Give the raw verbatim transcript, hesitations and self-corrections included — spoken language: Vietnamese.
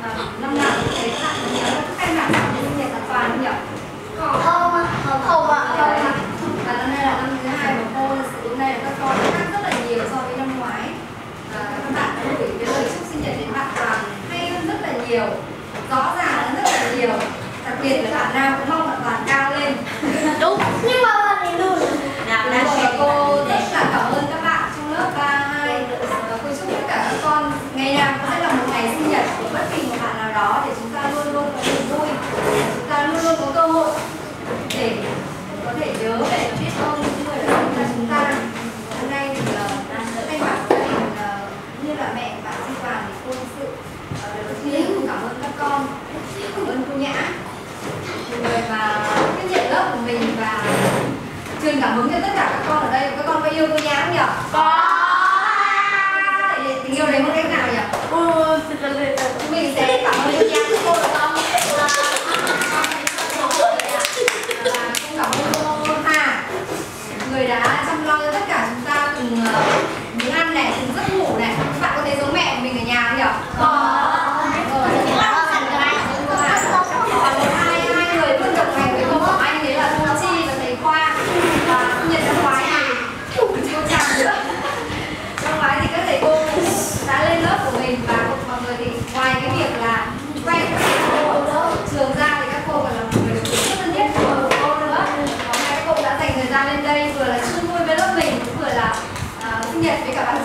năm nào cũng thấy bạn nhớ khai mạc sinh nhật là Toàn không nhỉ? Không ạ, không ạ, không ạ. Và năm nay là năm thứ hai mà cô sử dụng này các con khác rất là nhiều so với năm ngoái. À, các bạn đã gửi cái lời chúc sinh nhật đến bạn Toàn hay hơn rất là nhiều, rõ ràng hơn rất là nhiều. Đặc biệt là bạn nào cũng mong bạn Toàn cao lên. Đúng, nhưng mà bạn ấy luôn. Nào, và cô rất là cảm ơn các bạn trong lớp ba hai. Và cô chúc tất cả các con ngày nào cũng sẽ là một ngày sinh nhật của bất kỳ một bạn nào đó để chúng ta luôn luôn có niềm vui, chúng ta luôn luôn có cơ hội để có thể nhớ về biết ơn những người đã sinh ra chúng ta. Hôm nay thì uh, thay mặt gia đình uh, như là mẹ bạn Duy Toàn thì cô thực sự uh, đầu tiên cô cảm ơn các con, cảm ơn cô Nhã, người mà tiếp nhận lớp của mình và truyền cảm hứng cho tất cả các con ở đây. Các con có yêu cô Nhã không nhỉ? Có. Tình yêu đấy một cách nào nhỉ? Ừ, mình sẽ cảm ơn cô Nhã của cô được không? Và cũng cảm ơn cô Hà, người đã chăm lo cho tất cả chúng ta từng miếng ăn này, từng giấc ngủ này. Các bạn có thấy giống mẹ của mình ở nhà không nhỉ? Có. Hai hai người luôn đồng hành với cô Ngọc Anh đấy là cô Chi và thầy Khoa. Và sinh nhật năm ngoái thì cô Tràng nữa. Năm ngoái thì các thầy cô đã lên lớp của mình và mọi người thì ngoài cái việc là quen các cô ở trường ra thì các cô còn là một người rất thân thiết của cô nữa. Hôm nay các cô đã dành thời gian lên đây vừa là chung vui với lớp mình, vừa là uh, sinh nhật với cả bạn